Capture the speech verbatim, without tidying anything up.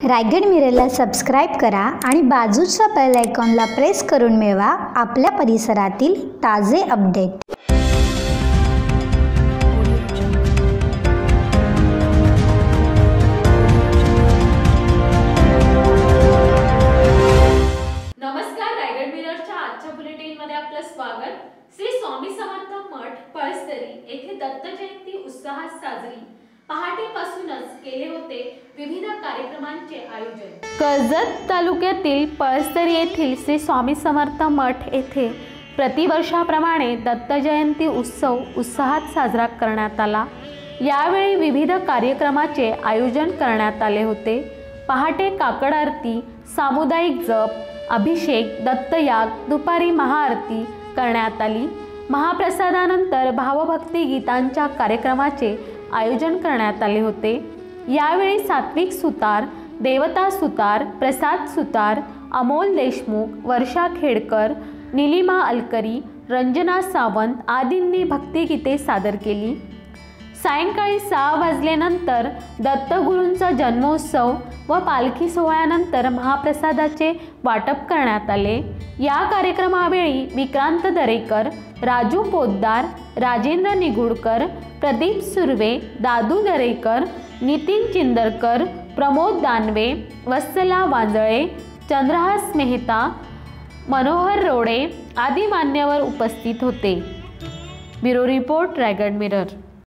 Raigad मिररला subscribe करा आणि बाजूच्या बेल आयकॉनला प्रेस करून मिळवा आपल्या परिसरातील ताजे अपडेट। नमस्कार, रायगड मिररच्या आजच्या बुलेटिन मध्ये आपलं स्वागत। श्री स्वामी समर्थ मठ पळसदरी येथे दत्त जयंती उत्साहात साजरी। पहाटेपासूनच केले होते विविध कार्यक्रमांचे आयोजन। कर्जत तालुक्यातील पळसदरी येथील श्री स्वामी समर्थ मठ येथे प्रतिवर्षाप्रमाणे दत्त जयंती उत्सव उत्साहात साजरा करण्यात आला। यावेळी विविध कार्यक्रमाचे आयोजन करण्यात आले होते। पहाटे काकड आरती, सामुदायिक जप, अभिषेक, दत्तयाग, दुपारी महाआरती करण्यात आली। महाप्रसादानंतर भावभक्ती गीतांच्या कार्यक्रमाचे आयोजन करण्यात आले होते। यावेळी सात्विक सुतार, देवता सुतार, प्रसाद सुतार, अमोल देशमुख, वर्षा खेडकर, निलिमा अलकरी, रंजना सावंत आदींनी भक्तिगीते सादर केली। सायंकाळी सहा वाजल्यानंतर दत्तगुरूंचा जन्मोत्सव व पालखी सोहळ्यानंतर महाप्रसादाचे वाटप करण्यात आले। या कार्यक्रमावेळी विक्रांत दरेकर, राजू पोद्दार, राजेंद्र निगुडकर, प्रदीप सुर्वे, दादू दरेकर, नितीन चिंदरकर, प्रमोद दानवे, वत्सला वांजळे, चंद्रहास मेहता, मनोहर रोडे आदी मान्यवर उपस्थित होते। Bureau report, Raigad mirror.